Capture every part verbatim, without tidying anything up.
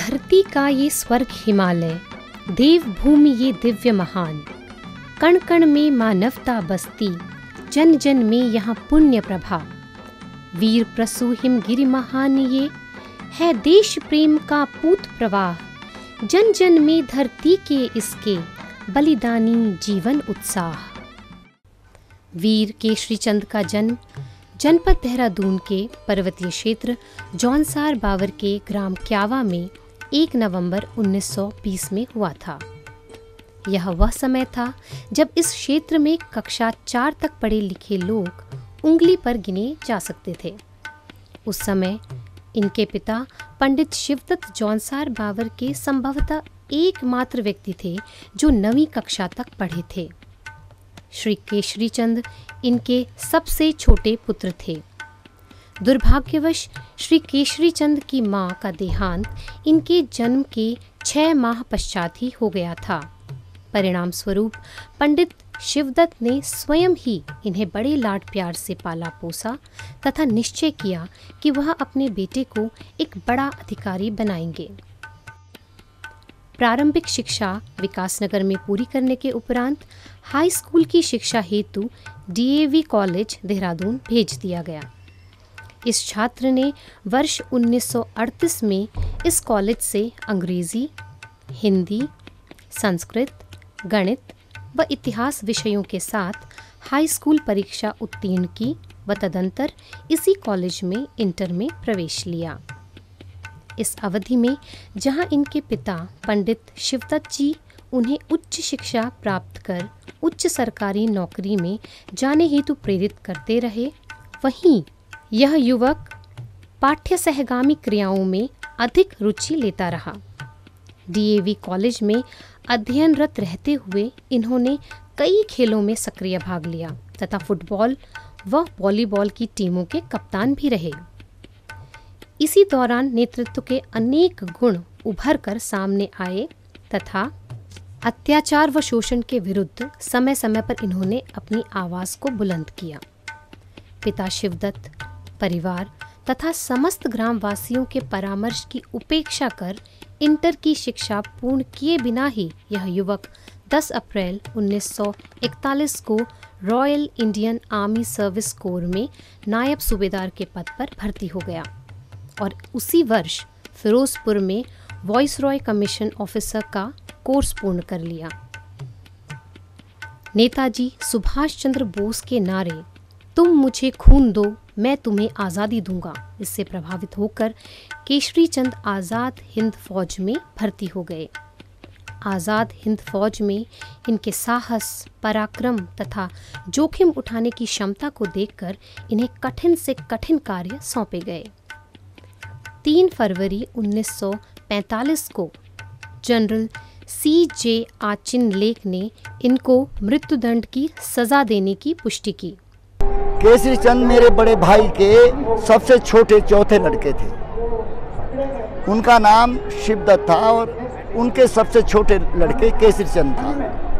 धरती का ये स्वर्ग हिमालय, देव भूमि ये दिव्य महान, कण कण में मानवता बसती, जन जन में यहाँ पुण्य प्रभा। वीर प्रसु हिम गिरि महान ये है देश प्रेम का पूत प्रवाह, जन जन में धरती के इसके बलिदानी जीवन उत्साह। वीर केसरी चंद का जन्म जनपद देहरादून के पर्वतीय क्षेत्र जौनसार बावर के ग्राम क्यावा में एक नवंबर उन्नीस सौ बीस में हुआ था। यह वह समय था जब इस क्षेत्र में कक्षा चार तक पढ़े लिखे लोग उंगली पर गिने जा सकते थे। उस समय इनके पिता पंडित शिवदत्त जौनसार बावर के संभवतः एकमात्र व्यक्ति थे जो नवीं कक्षा तक पढ़े थे। श्री केसरी चंद इनके सबसे छोटे पुत्र थे। दुर्भाग्यवश श्री केसरी चंद की मां का देहांत इनके जन्म के छह माह पश्चात ही हो गया था। परिणाम स्वरूप पंडित शिवदत्त ने स्वयं ही इन्हें बड़े लाड प्यार से पाला पोसा तथा निश्चय किया कि वह अपने बेटे को एक बड़ा अधिकारी बनाएंगे। प्रारंभिक शिक्षा विकासनगर में पूरी करने के उपरांत हाई स्कूल की शिक्षा हेतु डीएवी कॉलेज देहरादून भेज दिया गया। इस छात्र ने वर्ष उन्नीस सौ अड़तीस में इस कॉलेज से अंग्रेजी, हिंदी, संस्कृत, गणित व इतिहास विषयों के साथ हाई स्कूल परीक्षा उत्तीर्ण की व तदंतर इसी कॉलेज में इंटर में प्रवेश लिया। इस अवधि में जहां इनके पिता पंडित शिवदत्त जी उन्हें उच्च शिक्षा प्राप्त कर उच्च सरकारी नौकरी में जाने हेतु प्रेरित करते रहे, वहीं यह युवक पाठ्य सहगामी क्रियाओं में अधिक रुचि लेता रहा। डीएवी कॉलेज में अध्ययनरत रहते हुए इन्होंने कई खेलों में सक्रिय भाग लिया तथा फुटबॉल व वॉलीबॉल की टीमों के कप्तान भी रहे। इसी दौरान नेतृत्व के अनेक गुण उभर कर सामने आए तथा अत्याचार व शोषण के विरुद्ध समय समय पर इन्होंने अपनी आवाज़ को बुलंद किया। पिता शिवदत्त, परिवार तथा समस्त ग्रामवासियों के परामर्श की उपेक्षा कर इंटर की शिक्षा पूर्ण किए बिना ही यह युवक दस अप्रैल उन्नीस सौ इकतालीस को royal Indian army service corps में नायब सूबेदार के पद पर भर्ती हो गया और उसी वर्ष फिरोजपुर में वाइसरॉय कमीशन ऑफिसर का कोर्स पूर्ण कर लिया। नेताजी सुभाष चंद्र बोस के नारे तुम मुझे खून दो मैं तुम्हें आज़ादी दूंगा इससे प्रभावित होकर केसरी चंद आज़ाद हिंद फौज में भर्ती हो गए। आज़ाद हिंद फौज में इनके साहस, पराक्रम तथा जोखिम उठाने की क्षमता को देखकर इन्हें कठिन से कठिन कार्य सौंपे गए। तीन फरवरी उन्नीस सौ पैंतालीस को जनरल सी जे आचिन लेक ने इनको मृत्युदंड की सजा देने की पुष्टि की। केसरी चंद मेरे बड़े भाई के सबसे छोटे चौथे लड़के थे। उनका नाम शिवदत्त था और उनके सबसे छोटे लड़के केसरी चंद था।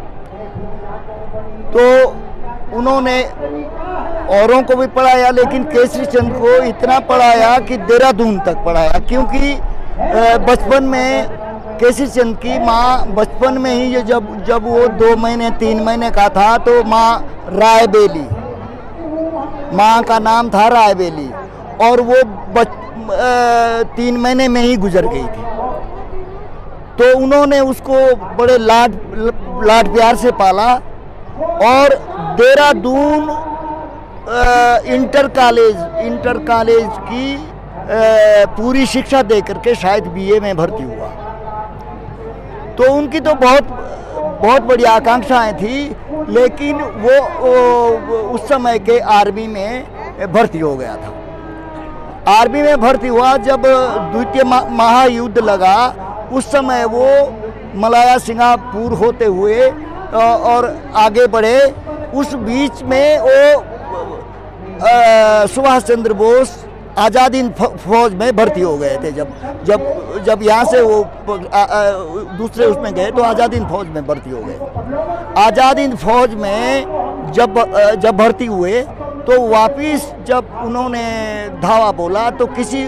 तो उन्होंने औरों को भी पढ़ाया लेकिन केसरी चंद को इतना पढ़ाया कि देहरादून तक पढ़ाया, क्योंकि बचपन में केसरी चंद की माँ बचपन में ही जब जब वो दो महीने तीन महीने का था तो माँ रायबेली, माँ का नाम था रायबेली और वो बच तीन महीने में ही गुजर गई थी। तो उन्होंने उसको बड़े लाड लाड प्यार से पाला और Dehradun inter college inter college की आ, पूरी शिक्षा दे करके शायद बीए में भर्ती हुआ। तो उनकी तो बहुत बहुत बड़ी आकांक्षाएं थी, लेकिन वो, वो उस समय के आर्मी में भर्ती हो गया था। आर्मी में भर्ती हुआ जब द्वितीय महायुद्ध लगा, उस समय वो मलाया सिंगापुर होते हुए और आगे बढ़े। उस बीच में वो सुभाष चंद्र बोस आज़ाद हिंद फौज में भर्ती हो गए थे। जब जब जब यहाँ से वो आ, आ, दूसरे उसमें गए तो आज़ाद हिंद फौज में भर्ती हो गए। आज़ाद हिंद फौज में जब जब भर्ती हुए तो वापिस जब उन्होंने धावा बोला तो किसी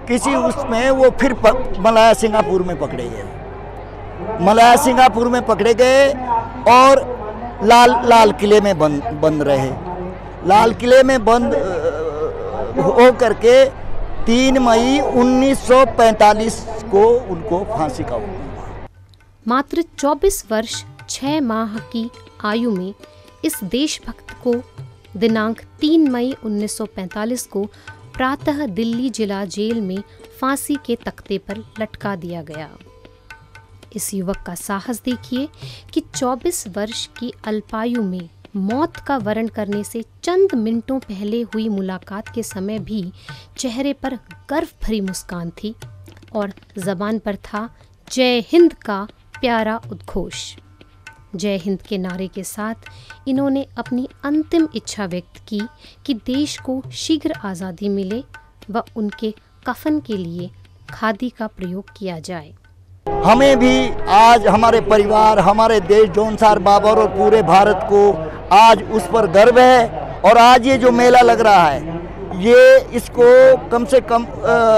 किसी उसमें वो फिर मलाया सिंगापुर में पकड़े गए। मलाया सिंगापुर में पकड़े गए और लाल लाल किले में बंद बंद रहे। लाल किले में बंद हो करके तीन मई उन्नीस सौ पैंतालीस को उनको फांसी का हुक्म हुआ। मात्र चौबीस वर्ष छह माह की आयु में इस देशभक्त को दिनांक तीन मई उन्नीस सौ पैंतालीस को प्रातः दिल्ली जिला जेल में फांसी के तख्ते पर लटका दिया गया। इस युवक का साहस देखिए कि चौबीस वर्ष की अल्पायु में मौत का वरण करने से चंद मिनटों पहले हुई मुलाकात के समय भी चेहरे पर गर्व भरी मुस्कान थी और जबान पर था जय हिंद का प्यारा उद्घोष। जय हिंद के नारे के साथ इन्होंने अपनी अंतिम इच्छा व्यक्त की कि देश को शीघ्र आज़ादी मिले व उनके कफन के लिए खादी का प्रयोग किया जाए। हमें भी आज हमारे परिवार, हमारे देश जौनसार बाबर और पूरे भारत को आज उस पर गर्व है। और आज ये जो मेला लग रहा है ये इसको कम से कम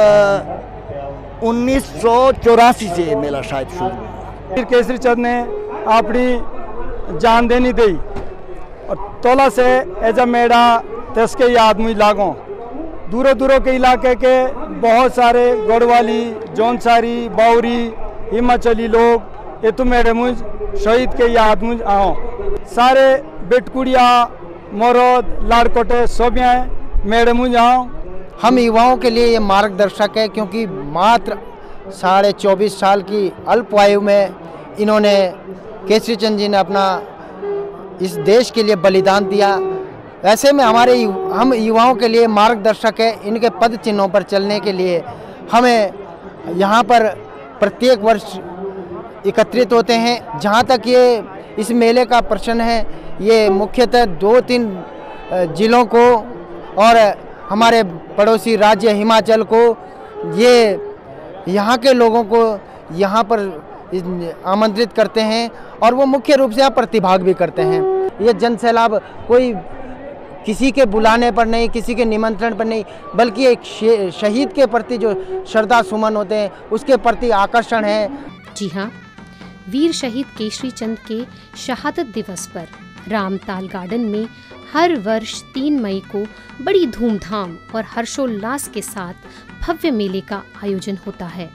उन्नीस सौ चौरासी से मेला शायद शुरू हुआ। वीर केसरी चंद ने अपनी जान देनी दी और तोला से एजा मेड़ा तस्के याद मुझ लागों दूरों दूरों के इलाके के बहुत सारे गढ़वाली, जौनसारी, बाउरी, हिमाचली लोग ये तो मेरे मुझ शहीद के याद मुझ आओ। सारे बेटकुड़िया, मोरद, लाड़कोटे सोबियाँ मेरे मुझ आओ। हम युवाओं के लिए ये मार्गदर्शक है क्योंकि मात्र साढ़े चौबीस साल की अल्प आयु में इन्होंने केसरी चंद जी ने अपना इस देश के लिए बलिदान दिया। ऐसे में हमारे हम युवाओं के लिए मार्गदर्शक है। इनके पद चिन्हों पर चलने के लिए हमें यहाँ पर प्रत्येक वर्ष एकत्रित होते हैं। जहाँ तक ये इस मेले का प्रश्न है ये मुख्यतः दो तीन जिलों को और हमारे पड़ोसी राज्य हिमाचल को, ये यहाँ के लोगों को यहाँ पर आमंत्रित करते हैं और वो मुख्य रूप से यहाँ प्रतिभाग भी करते हैं। ये जन सैलाब कोई किसी के बुलाने पर नहीं, किसी के निमंत्रण पर नहीं, बल्कि एक शहीद के प्रति जो श्रद्धा सुमन होते हैं उसके प्रति आकर्षण है। जी हाँ, वीर शहीद केसरी चंद के शहादत दिवस पर रामताल गार्डन में हर वर्ष तीन मई को बड़ी धूमधाम और हर्षोल्लास के साथ भव्य मेले का आयोजन होता है।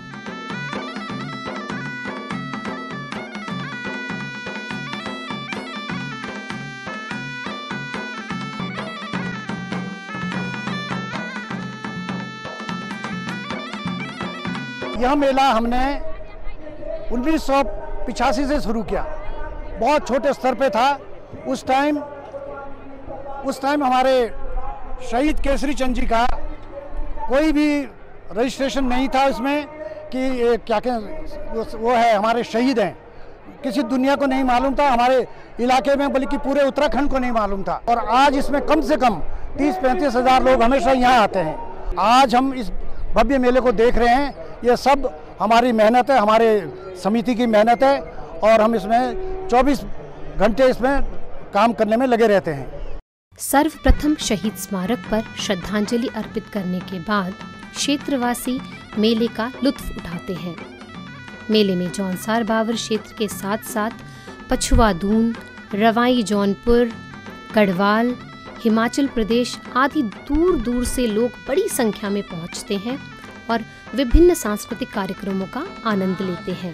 यह मेला हमने उन्नीस सौ पिचासी से शुरू किया। बहुत छोटे स्तर पे था उस टाइम। उस टाइम हमारे शहीद केसरी चंद जी का कोई भी रजिस्ट्रेशन नहीं था इसमें कि ये क्या कहें वो है हमारे शहीद हैं। किसी दुनिया को नहीं मालूम था, हमारे इलाके में बल्कि पूरे उत्तराखंड को नहीं मालूम था। और आज इसमें कम से कम तीस पैंतीस हजार लोग हमेशा यहाँ आते हैं। आज हम इस भव्य मेले को देख रहे हैं, ये सब हमारी मेहनत है, हमारे समिति की मेहनत है और हम इसमें चौबीस घंटे इसमें काम करने में लगे रहते हैं। सर्वप्रथम शहीद स्मारक पर श्रद्धांजलि अर्पित करने के बाद क्षेत्रवासी मेले का लुत्फ उठाते हैं। मेले में जौनसार बावर क्षेत्र के साथ साथ पछुआदून, रवाई जौनपुर, गढ़वाल, हिमाचल प्रदेश आदि दूर दूर से लोग बड़ी संख्या में पहुंचते हैं और विभिन्न सांस्कृतिक कार्यक्रमों का आनंद लेते हैं।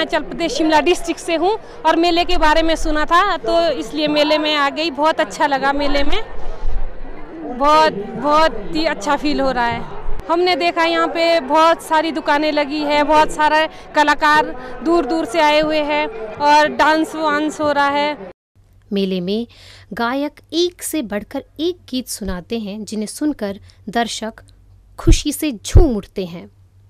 अरुणाचल प्रदेश शिमला डिस्ट्रिक्ट से हूँ और मेले के बारे में सुना था तो इसलिए मेले में आ गई। बहुत अच्छा लगा मेले में, बहुत बहुत ही अच्छा फील हो रहा है। हमने देखा यहाँ पे बहुत सारी दुकानें लगी है, बहुत सारे कलाकार दूर दूर से आए हुए हैं और डांस वांस हो रहा है। मेले में गायक एक से बढ़कर एक गीत सुनाते हैं जिन्हें सुनकर दर्शक खुशी से झूम उठते हैं।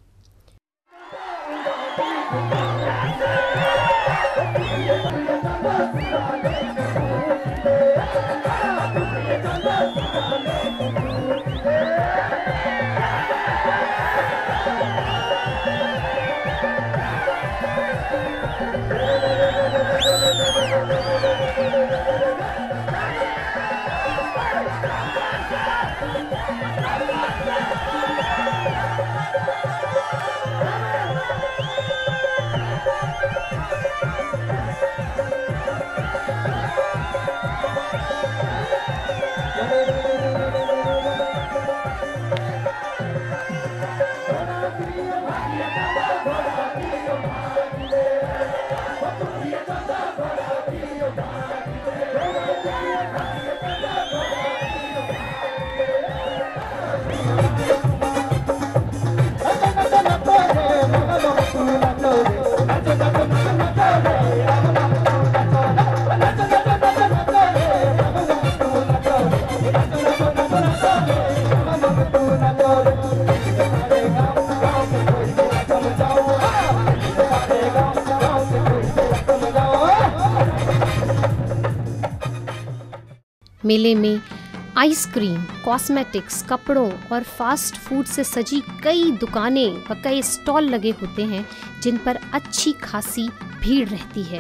मेले में आइसक्रीम, कॉस्मेटिक्स, कपड़ों और फास्ट फूड से सजी कई दुकानें व कई स्टॉल लगे होते हैं जिन पर अच्छी खासी भीड़ रहती है।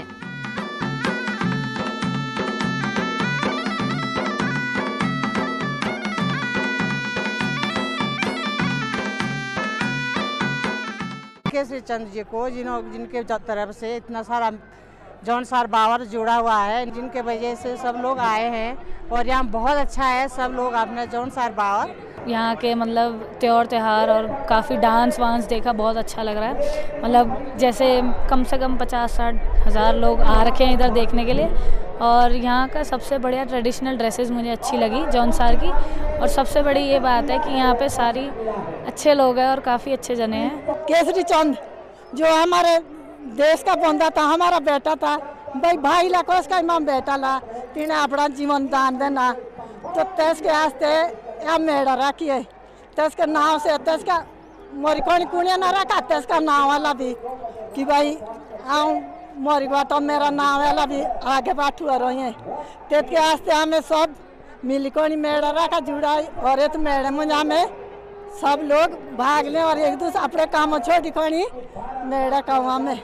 केसरी चंद जी को जिन्हों जिनके तरफ से इतना सारा जौन सार बावर जुड़ा हुआ है, जिनके वजह से सब लोग आए हैं और यहाँ बहुत अच्छा है। सब लोग अपने जौन सार बावर यहाँ के मतलब त्योहार त्योहार और काफ़ी डांस वांस देखा, बहुत अच्छा लग रहा है। मतलब जैसे कम से कम पचास साठ हज़ार लोग आ रखे हैं इधर देखने के लिए। और यहाँ का सबसे बढ़िया ट्रेडिशनल ड्रेसेस मुझे अच्छी लगी जौनसार की। और सबसे बड़ी ये बात है कि यहाँ पे सारी अच्छे लोग हैं और काफ़ी अच्छे जने हैं। केसरी चंद जो हमारे देश का बंदा था, हमारा बेटा था, भाई भाई ला कोस का इमाम बेटा ला तीन अपना जीवन दान देना, तो तेज के आस्ते या मेड़ा रखी है तेज के नाव से तेज का मोरी कौन कुनिया ना रखा तेज का नाव वाला भी कि भाई आऊँ मोरी बात तो मेरा नाव वाला भी आगे बाठू रही है। तेज के आस्ते हमें सब मिली कोनी मेड़ा रखा जुड़ा और ये तो मेड़े में हमें सब लोग भाग लें और एक दूसरे अपने काम छोटी कोनी मेड़ा कौवा में।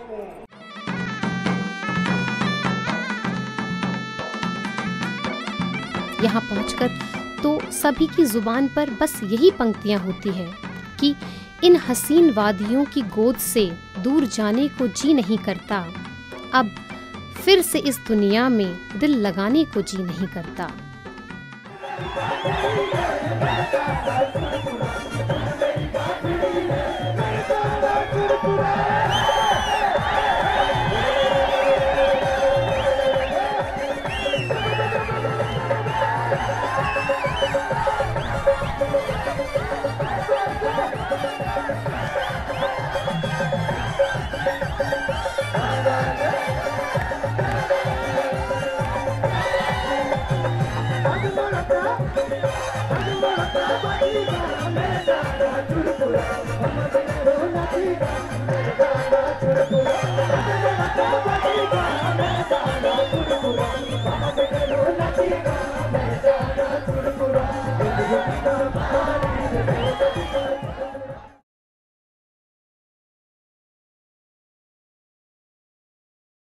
यहाँ पहुंचकर तो सभी की जुबान पर बस यही पंक्तियां होती हैं कि इन हसीन वादियों की गोद से दूर जाने को जी नहीं करता, अब फिर से इस दुनिया में दिल लगाने को जी नहीं करता। Thank you.